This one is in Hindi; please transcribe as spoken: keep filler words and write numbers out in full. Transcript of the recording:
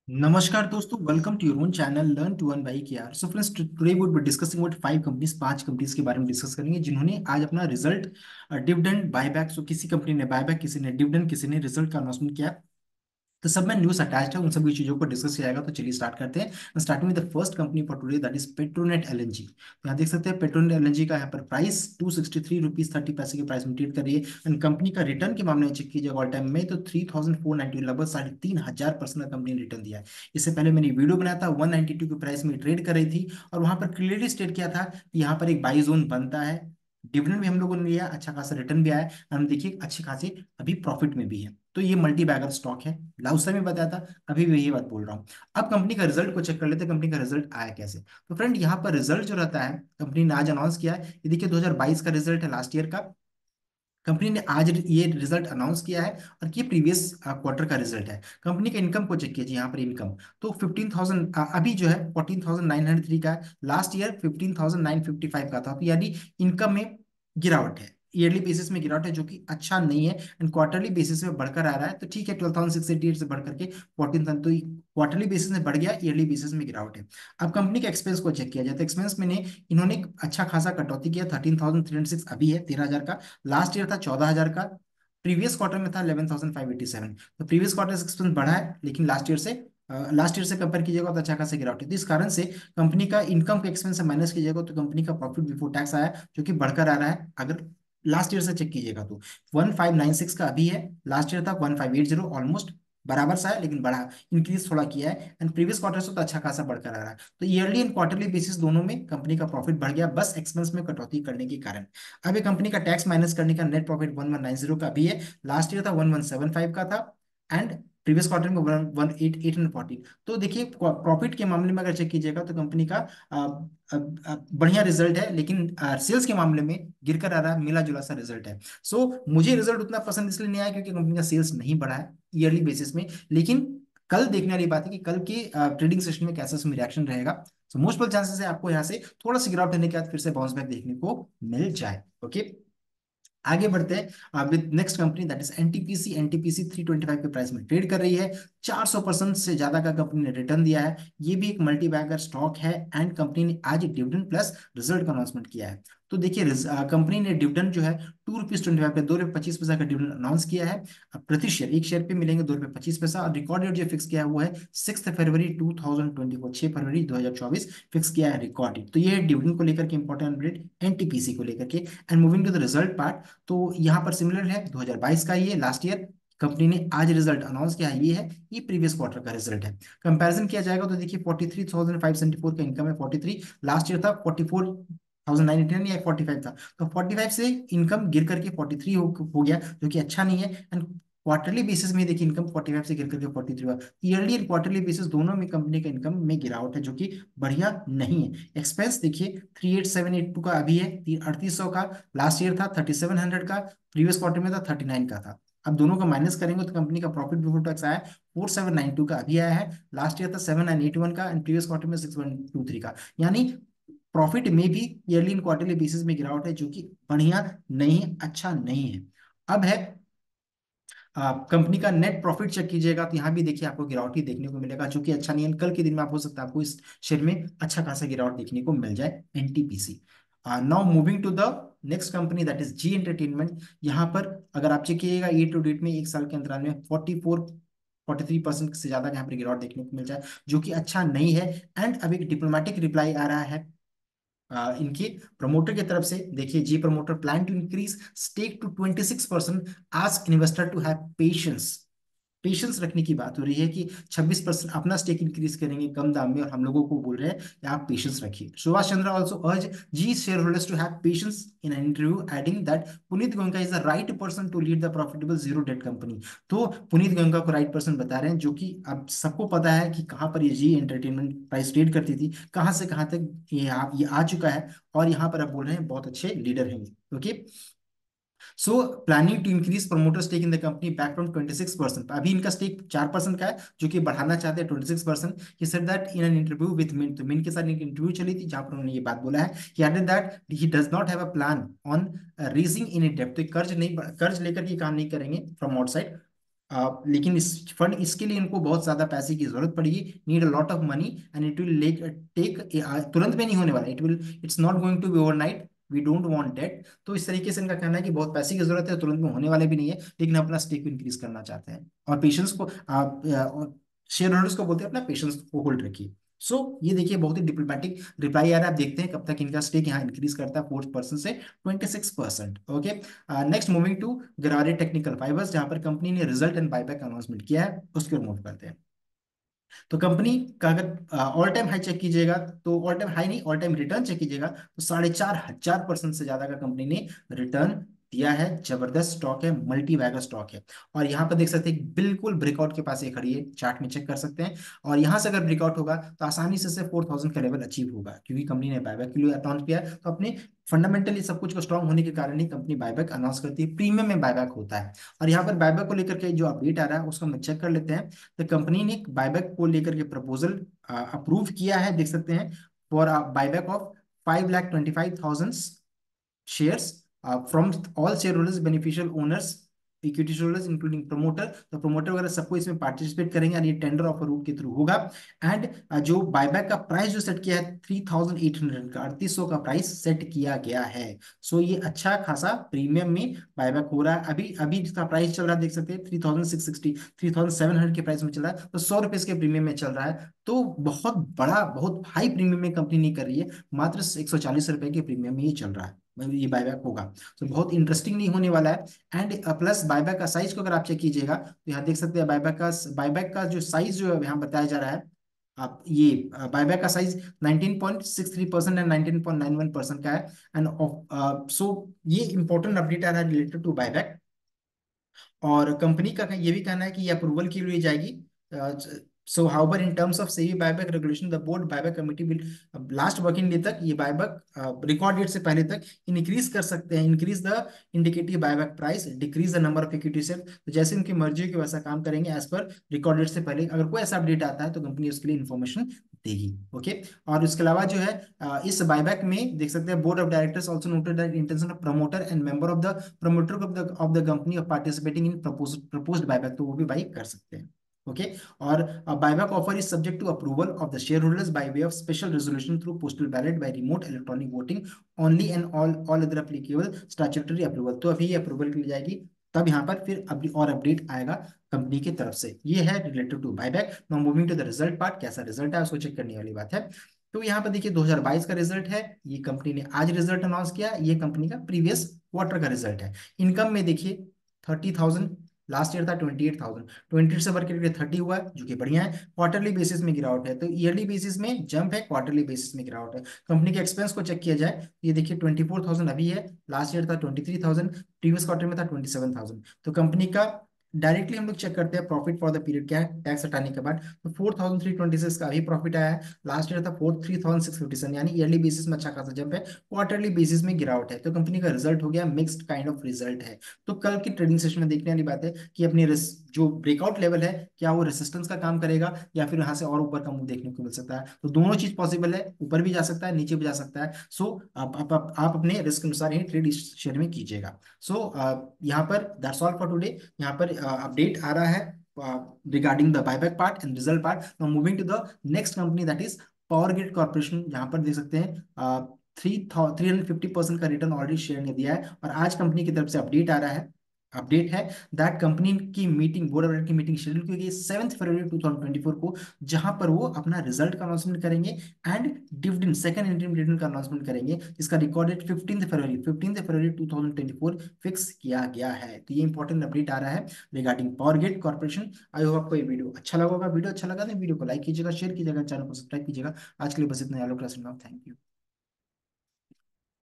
नमस्कार दोस्तों, welcome to your own channel learn to earn by KR. So friends, today would be discussing about five companies, पांच कंपनीज के बारे में डिस्कस करेंगे जिन्होंने आज अपना रिजल्ट डिविडेंड बायबैक। सो किसी कंपनी ने बायबैक, किसी ने डिविडेंड, किसी ने रिजल्ट का अनाउंसमेंट किया। तो सब में न्यूज अटैच्ड है, उन सभी चीजों को डिस्कस किया जाएगा। तो चलिए स्टार्ट करते हैं। Starting with the first company for today, that is Petronet LNG. तो यहाँ देख सकते हैं पेट्रोनेट एलएनजी का यहाँ पर price two sixty three rupees thirty पैसे के प्राइस में ट्रेड कर रही है। एंड कंपनी का रिटर्न के मामले में चेक कीजिएगा ऑल टाइम में, तो थ्री थाउजेंड फोर नाइनटी, लगभग साढ़े तीन हजार परसेंट का कंपनी ने रिटर्न दिया है। इससे पहले मैंने वीडियो बनाया था, वन नाइनटी टू के प्राइस में ट्रेड कर रही थी और वहां पर क्लियरली स्टेट किया था कि यहाँ पर एक बाई जोन बनता है। डिविडेंड भी हम लोगों ने लिया, अच्छा खासा रिटर्न भी आया। हम देखिए अच्छे खासे अभी प्रॉफिट में भी है। तो ये मल्टी बैगर स्टॉक है। लाउस में बताया था, अभी भी यही बात बोल रहा हूँ। अब कंपनी का रिजल्ट को चेक कर लेते हैं, कंपनी का रिजल्ट आया कैसे। तो फ्रेंड, यहाँ पर रिजल्ट जो रहता है, कंपनी ने आज अनाउंस किया है। ये देखिए दो हज़ार बाईस का रिजल्ट है, लास्ट ईयर का। कंपनी ने आज ये रिजल्ट अनाउंस किया है और ये प्रीवियस क्वार्टर का रिजल्ट है। कंपनी के इनकम को चेक कीजिए, यहाँ पर इनकम तो फिफ्टीन थाउजेंड अभी जो है fourteen thousand nine hundred three का है। Last year fifteen thousand nine fifty five का था। तो यानी इनकम में गिरावट है, ईयरली बेसिस में गिरावट है, जो कि अच्छा नहीं है। एंड क्वार्टरली बेसिस में बढ़कर आ रहा है, तो ठीक है, twelve thousand six eighty eight से बढ़कर के फोर्टीन थाउजेंड, तो क्वार्टरली बेसिस में बढ़ गया, ईयरली बेसिस में गिरावट है। अब कंपनी के एक्सपेंस को चेक किया जाए तो एक्सपेंस में ने इन्होंने एक अच्छा खासा कटौती किया। Thirteen thousand three hundred six अभी है, तेरह हजार का। लास्ट ईयर था चौदह हजार का। प्रीवियस क्वार्टर में था eleven thousand five eighty seven. तो प्रीवियस क्वार्टर से एक्सपेंस बढ़ा है, लेकिन लास्ट ईयर से लास्ट ईयर से कंपेयर कीजिएगा तो अच्छा खासा गिरावट है। तो इस कारण से कंपनी का इनकम के एक्सपेंस से माइनस कीजिएगा तो कंपनी का प्रॉफिट बिफोर टैक्स आया, जो कि बढ़कर आ रहा है। अगर लास्ट ईयर से चेक कीजिएगा तो वन फाइव नाइन सिक्स का अभी है, लास्ट ईयर था one five eight zero, almost बराबर सा है, लेकिन बढ़ा, इंक्रीज थोड़ा किया है। एंड प्रीवियस क्वार्टर से तो अच्छा खासा बढ़कर आ रहा है। तो ईयरली एंड क्वार्टरली बेसिस दोनों में कंपनी का प्रॉफिट बढ़ गया, बस एक्सपेंस में कटौती करने के कारण। अब ये कंपनी का टैक्स माइनस करने का net profit one one nine zero का भी है, लास्ट ईयर था वन वन सेवन फाइव का था। एंड प्रीवियस क्वार्टर में one one eight eight hundred forty. तो देखिए प्रॉफिट के मामले में अगर चेक कीजिएगा तो कंपनी का आ, आ, आ, बढ़िया रिजल्ट है, लेकिन सेल्स के मामले में गिरकर आ रहा है, मिला जुला सा रिजल्ट है। सो मुझे रिजल्ट उतना पसंद इसलिए नहीं आया क्योंकि कंपनी का सेल्स नहीं बढ़ा है ईयरली बेसिस में। लेकिन कल देखने वाली बात है कि कल के ट्रेडिंग सेशन में कैसा उसमें रिएक्शन रहेगा। सो मोस्ट ऑफ चांसेस है आपको यहाँ से थोड़ा सा गिरावट होने के बाद फिर से बाउंस बैक देखने को मिल जाए। ओके, आगे बढ़ते हैं with next company, that is NTPC. NTPC three twenty five के प्राइस में ट्रेड कर रही है। चार सौ परसेंट से ज्यादा का कंपनी ने रिटर्न दिया है। ये भी एक मल्टी बैगर स्टॉक है। एंड कंपनी ने आज डिविडेंड प्लस रिजल्ट का अनाउंसमेंट किया है। तो देखिए कंपनी ने डिविडेंड जो है टू रुपीज ट्वेंटी फाइव का, दो रुपये पच्चीस पैसा का डिविडेंड अनाउंस किया है। अब प्रति शेयर, एक शेयर पे मिलेंगे दो रुपये पच्चीस पैसा। और रिकॉर्ड डेट जो फिक्स किया है वो है सिक्स फरवरी टू थाउजेंड ट्वेंटी फोर, छह फरवरी दो हजार चौबीस फिक्स किया है रिकॉर्ड डेट। तो ये है डिविडेंड को लेकर के इंपॉर्टेंट अपडेट एनटीपीसी को लेकर के। And moving to the result part, तो यहाँ पर सिमिलर है, दो हज़ार बाईस का ये लास्ट ईयर। कंपनी ने आज रिजल्ट अनाउंस किया है, ये है, ये प्रीवियस क्वार्टर का रिजल्ट है। कंपैरिजन किया जाएगा तो देखिए forty three thousand five seventy four का इनकम है, फोर्टी थ्री लास्ट ईयर था, forty four thousand nine eighty nine या फोर्टी फाइव था। तो फोर्टी फाइव से इनकम गिर करके फोर्टी थ्री हो, हो गया, जो कि अच्छा नहीं है। एंड क्वार्टरली बेसिस में देखिए इनकम फोर्टी फाइव से गिर करके फोर्टी थ्री हुआ। ईयरली एंड क्वार्टरली बेसिस दोनों में कंपनी का इनकम में गिरावट है, जो कि बढ़िया नहीं है। एक्सपेंस देखिए three eight seven eight two का अभी है, अड़तीस सौ का। लास्ट ईयर था थर्टी सेवन हंड्रेड का, प्रीवियस क्वार्टर में था थर्टी नाइन का था। अब दोनों का माइनस करेंगे तो कंपनी का प्रॉफिट बिफोर टैक्स आया फोर सेवन नाइन टू का अभी आया है। लास्ट ईयर था सेवन नाइन एट वन का एंड प्रीवियस क्वार्टर में सिक्स वन टू थ्री का। यानी प्रॉफिट में भी ईयरली एंड क्वार्टरली बेसिस में गिरावट है, जो कि बढ़िया नहीं, अच्छा नहीं है। अब है कंपनी का नेट प्रॉफिट चेक कीजिएगा तो यहाँ भी देखिए आपको गिरावट ही देखने को मिलेगा, जो कि अच्छा नहीं है। कल के दिन में आप हो सकता है आपको इस शेयर में अच्छा खासा गिरावट देखने को मिल जाए, NTPC. Now moving to the next company, that is Zee entertainment. यहाँ पर अगर आप चेक कीजिएगा ईयर टू डेट में, एक साल के अंतराल में forty four forty three percent से ज्यादा यहाँ पर गिरावट देखने को मिल जाए, जो कि अच्छा नहीं है। एंड अब एक डिप्लोमेटिक रिप्लाई आ रहा है आ, इनके प्रमोटर की तरफ से। देखिए जी promoter plan to increase stake to twenty six percent, ask investor to have patience. Patience रखने की बात हो रही है कि छब्बीस परसेंट अपना स्टेक इंक्रीज करेंगे कम दाम में, और हम लोगों को बोल रहे हैं कि आप पेशेंस रखिए। Subhash Chandra also urged shareholders to have patience in an interview, adding that Puneet Goenka is the right person to lead the profitable zero debt company. तो पुनीत गोयनका को राइट पर्सन बता रहे हैं, जो कि अब सबको पता है कि कहाँ पर ये जी एंटरटेनमेंट प्राइस ट्रेड करती थी, कहाँ से कहाँ तक ये आ, ये आ चुका है। और यहाँ पर अब बोल रहे हैं बहुत अच्छे लीडर हैं। Okay, so planning to increase promoter stake in the company back from twenty six percent, अभी इनका स्टेक चार परसेंट का है, जो कि बढ़ाना चाहते हैं twenty six percent. He said that in an interview with Mint, तो मिन के साथ एक इंटरव्यू चली थी जहां पर उन्होंने ये बात बोला है। He added that he does not have a plan on raising in डेप्थ, तो कर्ज नहीं, कर्ज लेकर के काम नहीं करेंगे फ्रॉम आउटसाइड। आ, लेकिन इस फंड इसके लिए इनको बहुत ज्यादा पैसे की जरूरत पड़ेगी, need a lot of money, and it will take take, तुरंत में नहीं होने वाला, it will, it's not going to be overnight, we don't want that. तो इस तरीके से इनका कहना है कि बहुत पैसे की जरूरत है, तुरंत में होने वाले भी नहीं है, लेकिन अपना स्टेक इंक्रीज करना चाहते हैं, और पेशेंस को आप शेयर होल्डर्स को बोलते हैं अपना पेशेंस को होल्ड रखिए। सो ये देखिए बहुत ही डिप्लोमेटिक रिप्लाई आ रहा है, आप देखते हैं कब तक इनका स्टेक यहाँ इंक्रीज करता है फोर्थ पर्सन से twenty six percent. Okay, next moving to Garware technical fibres, जहां पर कंपनी ने रिजल्ट एंड बायबैक अनाउंसमेंट किया है, उसको रिमूव करते हैं। तो कंपनी का अगर ऑल टाइम हाई चेक कीजिएगा, तो ऑल टाइम हाई नहीं, ऑल टाइम रिटर्न चेक कीजिएगा, तो साढ़े चार हजार परसेंट से ज्यादा का कंपनी ने रिटर्न दिया है। जबरदस्त स्टॉक है, मल्टी बैगर स्टॉक है। और यहाँ पर देख सकते हैं बिल्कुल ब्रेकआउट के पास ये खड़ी है, चार्ट में चेक कर सकते हैं। और यहाँ से अगर ब्रेकआउट होगा तो आसानी से से फोर थाउजेंड का लेवल अचीव होगा, क्योंकि कंपनी ने बायबैक के लिए अनाउंस किया है। तो अपने फंडामेंटली सब कुछ को स्ट्रांग होने के कारण ही कंपनी बायबैक अनाउंस करती है, प्रीमियम में बायबैक होता है। और यहाँ पर बायबैक को लेकर के जो अपडेट आ रहा है उसको हम चेक कर लेते हैं। तो कंपनी ने बायबैक को लेकर के प्रपोजल अप्रूव किया है, देख सकते हैं, for buyback of five lakh twenty five thousand shares uh, from all shareholders, beneficial owners, equity shareholders including promoter. तो प्रमोटर वगैरह सबको इसमें पार्टिसिपेट करेंगे, और ये टेंडर ऑफर रूट के थ्रू होगा। एंड जो बायबैक का प्राइस जो सेट किया है थ्री थाउजेंड एट हंड्रेड, का अड़तीस सौ का प्राइस सेट किया गया है। सो ये अच्छा खासा प्रीमियम में बायबैक हो रहा है। अभी अभी इसका प्राइस चल रहा है, देख सकते हैं three thousand six sixty, three thousand seven hundred के प्राइस में चल रहा है, तो सौ रुपए के प्रीमियम में चल रहा है। तो बहुत बड़ा, बहुत हाई प्रीमियम में कंपनी नहीं कर रही है, मात्र एक सौ चालीस रुपए के प्रीमियम में ये चल रहा है, ये बायबैक होगा। तो बहुत इंटरेस्टिंग नहीं होने वाला है। एंड प्लस बायबैक का साइज को अगर आप चेक कीजिएगा, तो यहाँ देख सकते हैं बायबैक का बायबैक का जो साइज जो है यहाँ बताया जा रहा है, आप ये बायबैक का size nineteen point six three percent and nineteen point nine one percent का है। एंड सो ये इंपॉर्टेंट अपडेट आ रहा है रिलेटेड टू बायबैक। और कंपनी का ये भी कहना है कि ये अप्रूवल के लिए जाएगी। So however in terms of SEBI buyback regulation, the board buyback committee will last working day तक ये बायबैक रिकॉर्ड डेट से पहले तक इंक्रीज कर सकते हैं, increase the indicative buyback price, decrease the number of equity share. तो जैसे उनकी मर्जी हो कि वैसा काम करेंगे एज पर रिकॉर्ड डेट से पहले। अगर कोई ऐसा अपडेट आता है तो कंपनी उसके लिए इन्फॉर्मेशन देगी। ओके, और उसके अलावा जो है अ, इस बायबैक में देख सकते हैं board of directors also noted that intention of promoter and member of the promoter of the of the company of participating in proposed buyback, तो वो भी बाई कर सकते हैं। ओके, और buyback offer is subject to approval of the shareholders by way of special resolution through postal ballot by remote electronic voting only, and all all other applicable statutory approval. तो अभी ये अप्रूवल के लिए जाएगी, तब यहाँ पर फिर अभी और अपडेट आएगा कंपनी की तरफ से। ये है related to buyback. Now moving to the result part, कैसा रिजल्ट है उसको चेक करने वाली बात है। तो यहाँ पर देखिए दो हज़ार बाईस का रिजल्ट है, ये कंपनी ने आज रिजल्ट अनाउंस किया, ये कंपनी का प्रीवियस क्वार्टर का रिजल्ट है। इनकम में देखिए थर्टी थाउजेंड, लास्ट ईयर था ट्वेंटी एट थाउजेंड, ट्वेंटी से वर्क करके थर्टी हुआ है, जो कि बढ़िया है। क्वार्टरली बेसिस में गिरावट है, तो ईयरली बेसिस में जंप है, क्वार्टरली बेसिस में गिरावट है। कंपनी के एक्सपेंस को चेक किया जाए, ये देखिए ट्वेंटी फोर थाउजेंड अभी है, लास्ट ईयर था twenty three thousand, previous quarter में था ट्वेंटी सेवन थाउजेंड। तो कंपनी का डायरेक्टली हम लोग चेक करते हैं प्रॉफिट फॉर द पीरियड क्या है टैक्स हटाने के बाद, तो four thousand three twenty six का अभी प्रॉफिट आया है। लास्ट ईयर था four three thousand six fifty seven, यानी ईयरली बेसिस में अच्छा खासा जंप है, क्वार्टरली बेसिस में गिरावट है। तो कंपनी का रिजल्ट हो गया मिक्स्ड काइंड ऑफ रिजल्ट है। तो कल की ट्रेडिंग सेशन में देखने वाली बात है कि अपनी रिस- जो ब्रेकआउट लेवल है, क्या वो रेसिस्टेंस का काम करेगा, या फिर यहाँ से और ऊपर का मूव देखने को मिल सकता है। तो दोनों चीज पॉसिबल है, ऊपर भी जा सकता है, नीचे भी जा सकता है। सो आप आप, आप, आप अपने रिस्क अनुसार ही ट्रेड इस शेयर में कीजिएगा। सो यहाँ पर दैट्स ऑल फॉर टुडे। यहाँ पर अपडेट आ रहा है regarding the buyback part and result part. Now moving to the next company, that is Power Grid Corporation. यहाँ पर देख सकते हैं three three hundred fifty percent का रिटर्न ऑलरेडी शेयर ने दिया है, और आज कंपनी की तरफ से अपडेट आ रहा है, अपडेट है दैट कंपनी की मीटिंग, बोर्ड ऑफ डायरेक्टर की मीटिंग शेड्यूल की गई seventh February two thousand twenty four को, जहां पर वो अपना रिजल्ट का अनाउंसमेंट करेंगे and dividend, second interim dividend का अनाउंसमेंट करेंगे, जिसका record date fifteenth February fifteenth February two thousand twenty four fix किया गया है। तो ये इंपॉर्टेंट अपडेट आ रहा है regarding Power Grid Corporation. I hope आपको ये वीडियो अच्छा लगा होगा। वीडियो अच्छा लगा तो वीडियो को लाइक कीजिएगा, शेयर कीजिएगा, चैनल को सब्सक्राइब कीजिएगा। आज के लिए बस इतना, थैंक यू।